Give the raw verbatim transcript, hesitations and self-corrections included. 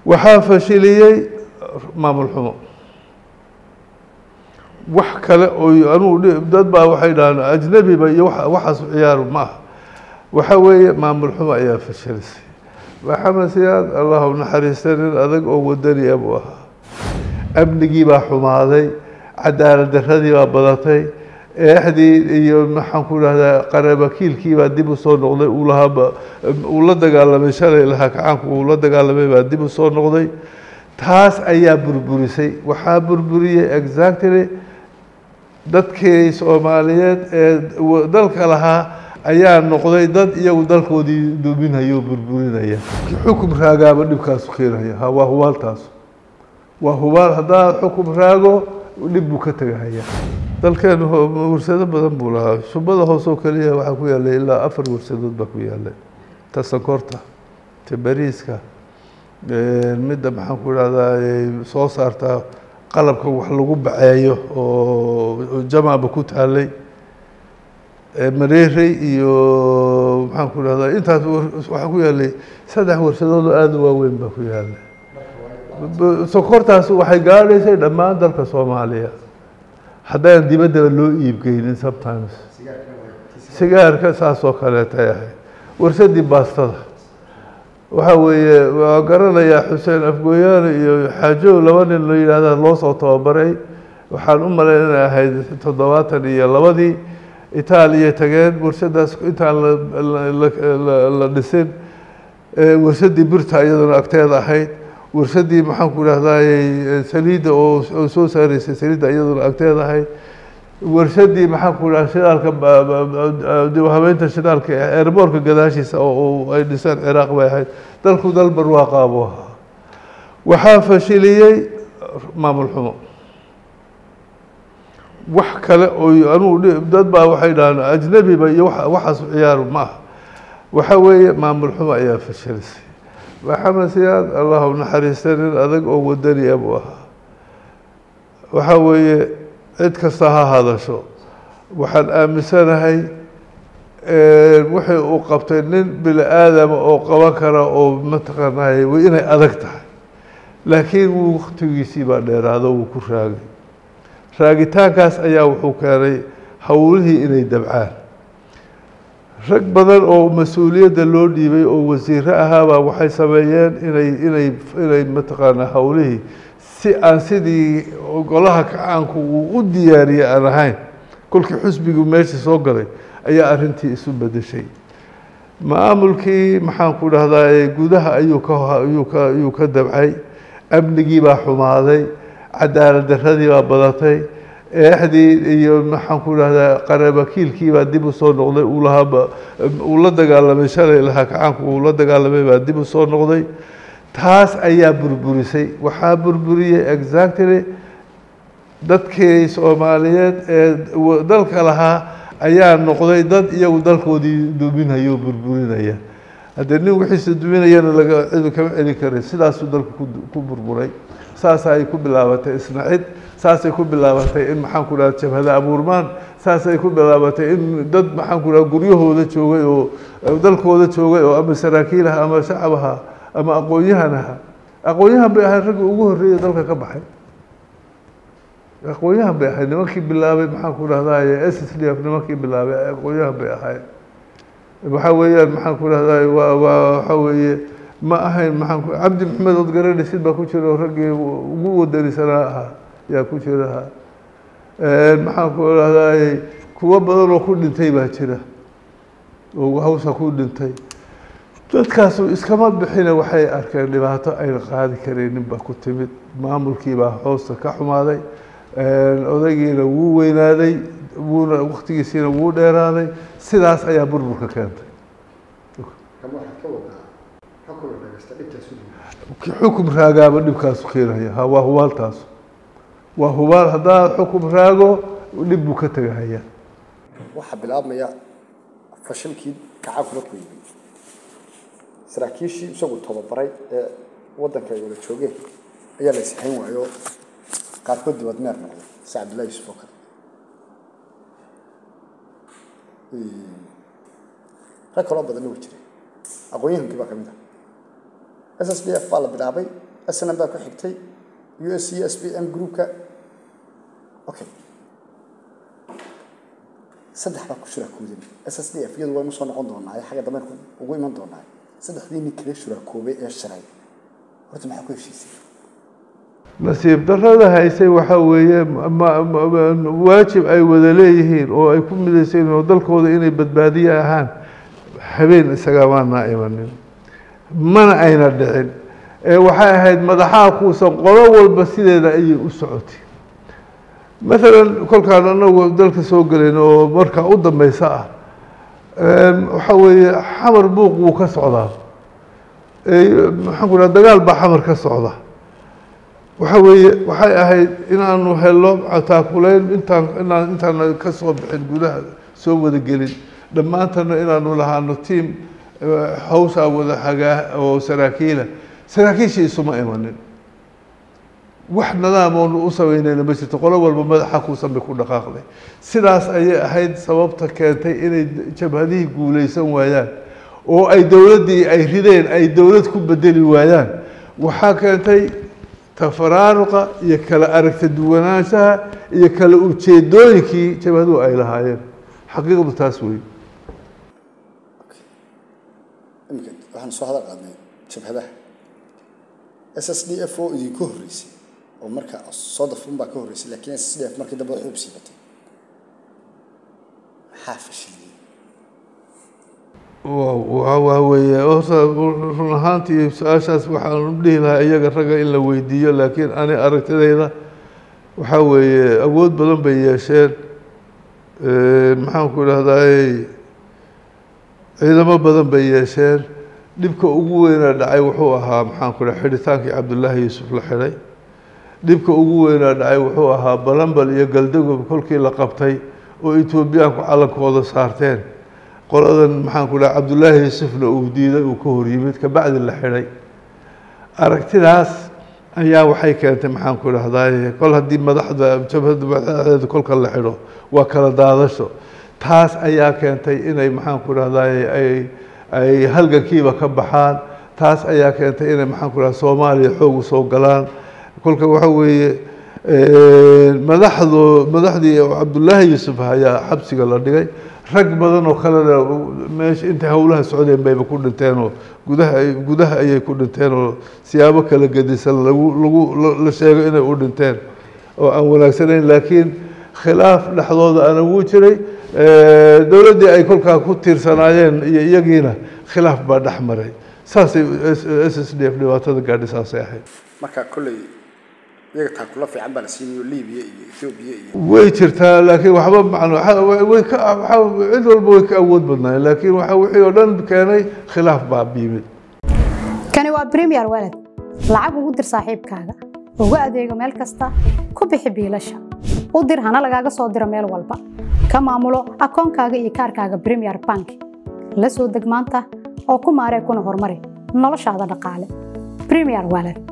waxaa fashiliyay maamul xumo wax kale oo anu dad baa waxay dhahaan ajnabi ba iyo waxaas ciyaar ma aha waxa weeye maamul xumo ayaa fashilisay maxamed siyaad allah u naxariisanin adag oo wadani abu ah amnigii baa xumaaday cadaalad darradii baa badatay eexdii iyo maxaan ku rahdaa qarabakiilkii baa dib u soo noqday uu lahaa uu la dagaalamay shalay lahaa kacaanku uu la dagaalamay baa dib u soo noqday taas ayaa burburisay waxaa burburiyay exactly dadkii Soomaaliyeed ee dalka lahaa ayaa noqday dad iyagu dalkoodii duminaya oo burburinaya xukum raagaaba dhibkaas keenaya ha waa huwaltaas waa huwal hadaa xukum raago dhib buu ka tagaya dalkan warsado badan buu lahaa shubada hoos oo kaliya waxa ku yaalay ilaa afar warsadood ba ku yaalay ta sonkorta ta bariiska ee mid maxaan ku raadayay soo saarta qalabka wax lagu baceeyo oo jamaaba ku taalay mareeray iyo maxaan ku raadayay intaas waxa ku yaalay saddex warsadood oo aad u waaweyn ba ku yaalay sonkortaas waxay gaadhaysay dhammaan dalka Soomaaliya haddaan dibadda loo iibgeynin sometimes sigaarka saas oo kale tahay warsadii baastada waxa weeye waa garanaya Xuseen Afgooyaan iyo Xaajo laba nin la yiraahdo loo soo tababaray waxaan u maleynaa ahayd toddobaatan iyo labadii Itaaliya tageen warsadaas intaan la dhisin warsadii birta iyaduna agteeda ahayd warsadii maxaan ku raahday saliida oo soo saareysay saliida iyaduna agteeda ahayd warsadii maxaan ku raahday shidaalka dib habeynta shidaalka airportka gadaashiisa oo ay dhisaan Ciraaq bay ahayd dalku dal barwaaqo ah waxaa fashiliyay maamul xumo wax kale oo anu dad baa waxay dhahaan ajnabi ba iyo waxaas ciyaar ma aha waxa weeye maamul xumo ayaa fashilisay maxamed siyaad allah u naxariisanin adag oo wadani abu ah waxa weeye cid kasta ha hadasho waxaan aaminsanahay ee wixii uu qabtay nin bil aadam oo qaban kara oo mataqaanay way inay adag tahay laakiin uu waqtigiisii baa dheeraado uu ku raagay raagitaankaas ayaa wuxuu keenay hawlihii inay dabcaan rag badan oo mas'uuliyadda loo dhiibay oo wasiir ahaaba waxay sameeyeen inay inay inay mataqaana hawlihii si aan sidii golaha kacaanku uu u diyaariyay aan ahayn kulkii xusbigu meesha soo galay ayaa arintii isu bedeshay maamulkii maxaan ku dhahdaa gudaha ayuu ka ayuu ka ayuu ka dabcay amnigii baa xumaaday cadaalad darradii baa badatay eexdii iyo maxaan ku rahdaa qarabakiilkii baa dib u soo noqday uu lahaa uu la dagaalamay shalay lahaa kacaanku uu la dagaalamay baa dib u soo noqday taas ayaa burburisay waxaa burburiyay exactly dadkii Soomaaliyeed ee dalka lahaa ayaa noqday dad iyagu dalkoodii duminaya oo burburinaya hadda nin wixii duminayana laga cid kama celin karin sidaas uu dalku ku burburay saas ay ku bilaabatay isnaacid saas ay ku bilaabatay in maxaan ku raad jabhada abuurmaan saas ay ku bilaabatay in dad maxaan ku raad guryahooda joogay oo dalkooda joogay oo ama saraakiilaha ama shacabaha ama aqoonyahanaha aqoonyahan bay ahayd rag ugu horeeyay dalka ka baxay aqoonyahan bay ahayd nimankii bilaabay maxaan ku raadayay S S D F nimankii bilaabay aqoonyahan bay ahayd waxa weeyaan maxaan ku raadayay waa waxa weeye ma ahayn maxaan ku Cabdi Maxamed oo garanaysid baa ku jira ragii ugu wadanisanaa ahaa yaa ku jira ee maxaan ku raadayay kuwa badan oo ku dhintay baa jira oo hawsa ku dhintay dadkaas iskama bixina waxay arkeen dhibaato ay qaadi kareen ba ku timid maamulkii baa hoosta ka xumaaday ee odaygiina wuu weynaaday wuuna waqtigiisina wuu dheeraaday sidaas ayaa burburka keentay xukum raagaaba dhibkaas keenaya ha waa huwaltaas waa huwal hadaa xukum raago dhib buu ka tagaya waxa bilaabmaya fashilkii kacaanku ku yimid saraakiishii isagu tababaray ee wadanka ay wada joogeen ayaa la saxin waayo qaarkood dibad meer noqday Saad Abdullahi Yusuf ee rag kale badan oo jiray aqoonyahankii baa kamid ah S S D F baa la bilaabay أصلا باكو حكتي يو اس سي اس بي ام جروب كا أوكي صدق باكو شراكودين اس اس دي اف يدو وين مصنع عندهم معي حاجة ضمن وين من دون معي صدق دي نكري شراكوبي ايش شراي horta maxaa ku heshiisay nasiib darrada haysay waxa weeye waajib ay wada leeyihiin oo ay ku midayseen oo dalkooda inay badbaadiyo ahaan habeen isaga maana imanin mana ayna dhicin ee waxay ahayd madaxaa kuusan qolo walba sideeda ayay u socotay مثلا kolkaan anagu dalka soo galeen oo marka u dambaysa ah waxa weeye xamar buuq uu ka socdaa maxaan ku dhahaa dagaal baa xamar ka socda waxa weeye waxay ahayd inaanu helno taakuleyn intaan inaan intaan ka soo bixin gudaha soo wada gelin dhammaantana inaanu lahaano tiim hawsha wada hagaa oo saraakiila saraakiishii isuma imanin wax nidaam oo u sameynayna ma jirto qolo walba madaxa ku samay ku dhaqaaqday sidaas ayay ahayd sababta keentay inay jabhadii guuleysan waayaan oo ay dawladii ay rideen ay dawlad ku bedeli waayaan waxa keentay tafaraaruqa iyo kala aragti duwanaanshaha iyo kala ujeedooyinkii jabhadu ay lahaayeen xaqiiqdu taas weey imkan waxaan soo hadal qaadnay jabhadaha S S D F oo idin ku horeysay oo marka soo dafun baa ka horeysay laakiin S S D F markii daba xub siibatay xaafishii waa weeye run ahaantii su-aashaas waxaan dhihi lahaa iyaga ragga in la weydiiyo laakiin ani aragtidayda waxaa weeye awood badan bay yeesheen maxaan ku idhahdaay ciidamo badan bay yeesheen dhibka ugu weynaa dhacay wuxuu ahaa maxaan ku idhaha xidhitaankii cabdullaahi yuusuf la xidhay dhibka ugu weynaa dhacay wuxuu ahaa balambal iyo galdagob kolkii la qabtay oo etoobiyaanku calankooda saarteen qoladan maxaan ku dhaha cabdullaahi yuusufna uu diiday uu ka hor yimid kabacdi la xidhay aragtidaas ayaa waxay keentay maxaan ku idhahdaay kol haddii madaxda jabhadda madaxdeeda kolka la xidho waa kala daadasho taas ayaa keentay inay maxaan ku idhahdaay ay ay halgankiiba ka baxaan taas ayaa keentay inay maxaan ku idhahda soomaaliya xoog u soo galaan kolka waxa weeye madaxdu madaxdii cabdullaahi yuusuf ayaa xabsiga la dhigay rag badan oo kalena meesha intay howlaha socdeen bayba ku dhinteen oo gudaha gudaha ayay ku dhinteen oo siyaabo kala gedisan lagu lagu la sheego inay u dhinteen oo aan wanaagsanayn laakiin khilaaf dhexdooda aan ugu jiray dawladdii ay kolkaa ku tiirsanaayeen iyo iyagiina khilaaf baa dhex maray saasay S S D F dhibaatada gaadhi saasay ahayd marka kolley iyaga taa kula fiican baa la siinayo Liibiya iyo Ethiopia iyo way jirtaa laakiin waxba macno way ka cid walba way ka awood badnaayeen laakiin waxa wixii oo dhan keenay khilaaf baa biimid kani waa Premier Wallet lacag ugu dir saaxiibkaaga ugu adeego meel kasta ku bixi biilasha u dir hana lagaaga soo diro meel walba ka maamulo akoonkaaga iyo kaarkaaga Premier Bank la soo deg maanta oo ku maaree kuna horumari noloshaada dhaqaale Premier Wallet